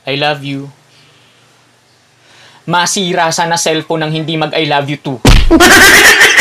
I love you. Masira sana cellphone ng hindi mag I love you too.